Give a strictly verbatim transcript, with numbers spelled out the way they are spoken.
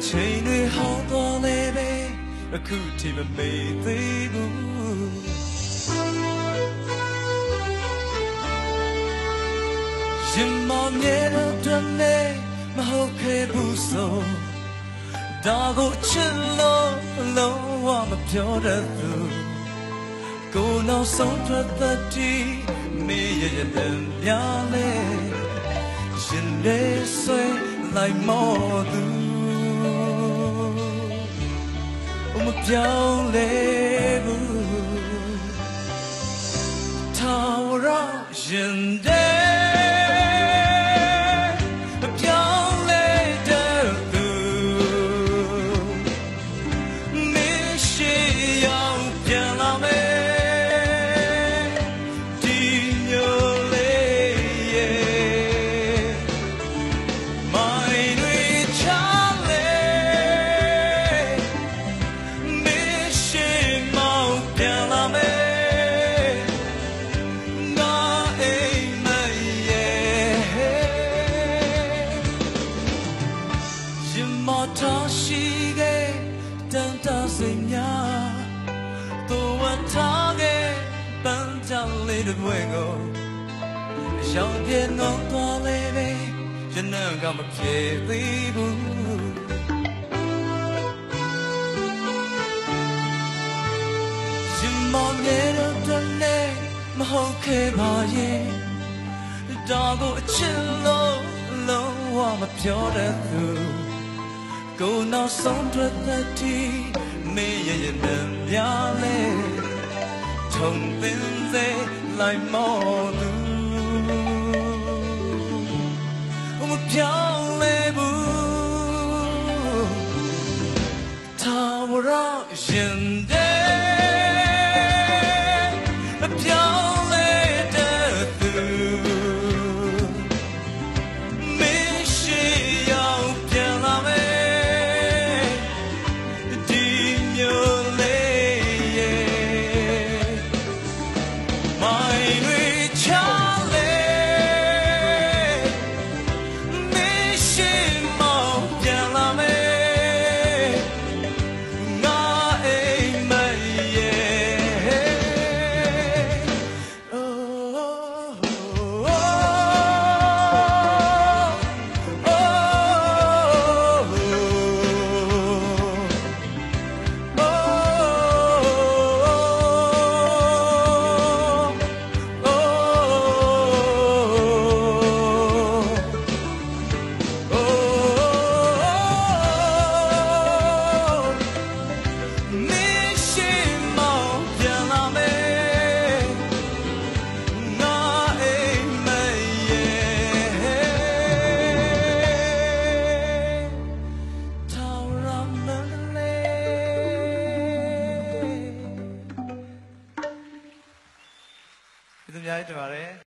ချိန်တွေဟောင်းသွားလေပဲအခုထိမမေ့သေးဘူးရင်မမြဲတော့နေမဟုတ်ခဲ့ဘူးဆိုဒါကိုချစ်လို့လုံးဝမပြောတတ်ဘူးကိုယ်နောက်ဆုံးထွက်သက်တီမေးရတဲ့ပြားလေရင်လေးဆွဲလိုက်မောသူမပြောင်းလဲဘူးထာဝရရင်တဲ့မပြောင်းလဲတဲ့သူမင်းရှိရောက်ပြန်လာမယ်ဒီမျိုးလေးရဲ့မိုင်းတွေချလေမင်းရှိမောင်ပြန်လာမယ်ငါအိမ်မရဲ့ရင်မထားရှိခဲ့တန်တစိတ်များတော့ဝတ်ထားခဲ့ပန်းချလေးတွေကိုရောက်ပြည့်တော့သွားလေပဲရနံကမပြေသေးဘူးရင်မမြဲတော့နေမဟုတ်ခဲ့ပါရဲ့ဒါကိုအချစ်လို့လုံးဝမပြောတတ်ဘူးကိုယ်နောက်ဆုံးထွက်သက်တီမေးရရင်ပြားလေထုံပင်စေလိုက်မောသူမပြောင်းလဲဘူးထာဝရရင်တဲ့မပြောင်းလဲတဲ့သူမင်းရှိရောက်ပြန်လာမယ်ဒီမျိုးလေးရဲ့မိုင်းတွေချလေမင်းရှိမောင်ပြန်လာမယ်ငါအိမ်မရဲ့ဒီလိုများကြီးတင်ပါတယ်